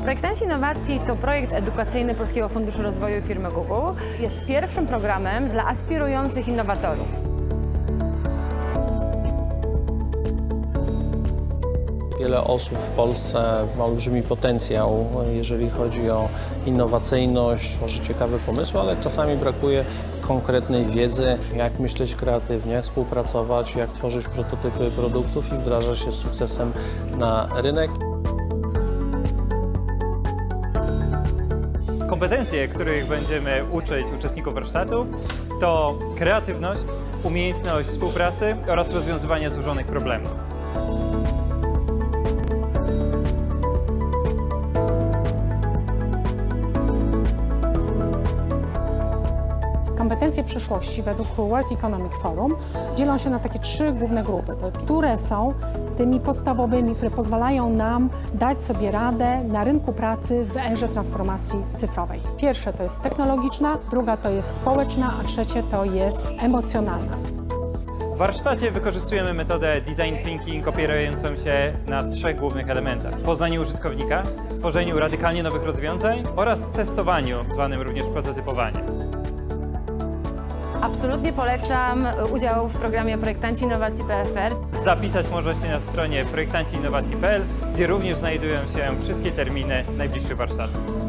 Projektanci Innowacji to projekt edukacyjny Polskiego Funduszu Rozwoju firmy Google. Jest pierwszym programem dla aspirujących innowatorów. Wiele osób w Polsce ma olbrzymi potencjał, jeżeli chodzi o innowacyjność, może ciekawe pomysły, ale czasami brakuje konkretnej wiedzy, jak myśleć kreatywnie, jak współpracować, jak tworzyć prototypy produktów i wdrażać się z sukcesem na rynek. Kompetencje, których będziemy uczyć uczestników warsztatów, to kreatywność, umiejętność współpracy oraz rozwiązywania złożonych problemów. Kompetencje przyszłości według World Economic Forum dzielą się na takie trzy główne grupy, które są tymi podstawowymi, które pozwalają nam dać sobie radę na rynku pracy w erze transformacji cyfrowej. Pierwsze to jest technologiczna, druga to jest społeczna, a trzecie to jest emocjonalna. W warsztacie wykorzystujemy metodę Design Thinking opierającą się na trzech głównych elementach: poznaniu użytkownika, tworzeniu radykalnie nowych rozwiązań oraz testowaniu, zwanym również prototypowaniem. Absolutnie polecam udział w programie Projektanci Innowacji PFR. Zapisać można się na stronie projektanciinnowacji.pl, gdzie również znajdują się wszystkie terminy najbliższych warsztatów.